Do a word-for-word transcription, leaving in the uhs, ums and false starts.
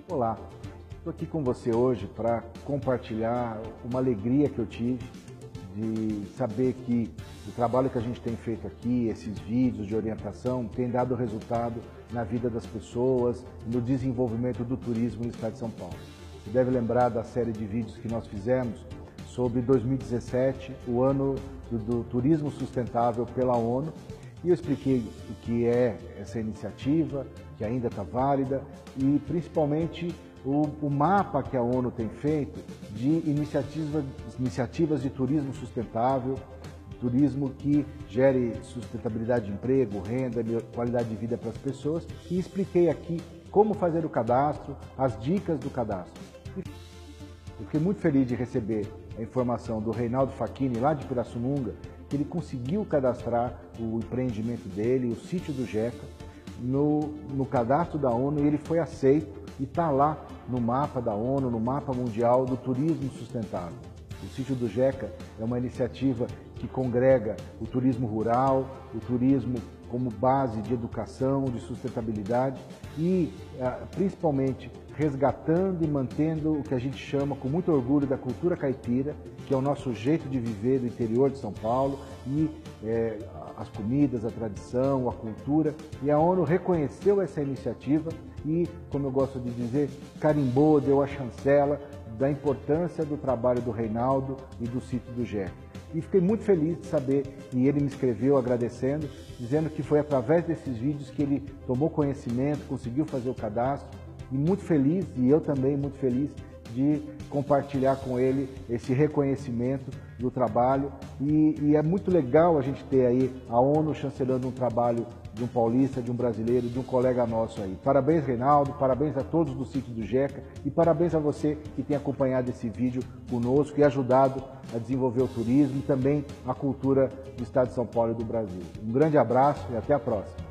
Olá, estou aqui com você hoje para compartilhar uma alegria que eu tive de saber que o trabalho que a gente tem feito aqui, esses vídeos de orientação, tem dado resultado na vida das pessoas, no desenvolvimento do turismo no estado de São Paulo. Você deve lembrar da série de vídeos que nós fizemos sobre dois mil e dezessete, o ano do, do turismo sustentável pela ONU, e eu expliquei o que é essa iniciativa, que ainda está válida, e principalmente o, o mapa que a ONU tem feito de iniciativa, iniciativas de turismo sustentável, turismo que gere sustentabilidade de emprego, renda, qualidade de vida para as pessoas, e expliquei aqui como fazer o cadastro, as dicas do cadastro. Eu fiquei muito feliz de receber a informação do Reinaldo Facchini, lá de Pirassununga, que ele conseguiu cadastrar o empreendimento dele, o sítio do Jeca, no, no cadastro da ONU, e ele foi aceito e está lá no mapa da ONU, no mapa mundial do turismo sustentável. O sítio do Jeca é uma iniciativa que congrega o turismo rural, o turismo como base de educação, de sustentabilidade e, principalmente, resgatando e mantendo o que a gente chama com muito orgulho da cultura caipira, que é o nosso jeito de viver do interior de São Paulo, e é, as comidas, a tradição, a cultura. E a ONU reconheceu essa iniciativa e, como eu gosto de dizer, carimbou, deu a chancela da importância do trabalho do Reinaldo e do sítio do Jeca. E fiquei muito feliz de saber, e ele me escreveu agradecendo, dizendo que foi através desses vídeos que ele tomou conhecimento, conseguiu fazer o cadastro, e muito feliz, e eu também muito feliz, de compartilhar com ele esse reconhecimento do trabalho. E, e é muito legal a gente ter aí a ONU chancelando um trabalho de um paulista, de um brasileiro, de um colega nosso aí. Parabéns, Reinaldo, parabéns a todos do sítio do Jeca e parabéns a você que tem acompanhado esse vídeo conosco e ajudado a desenvolver o turismo e também a cultura do estado de São Paulo e do Brasil. Um grande abraço e até a próxima.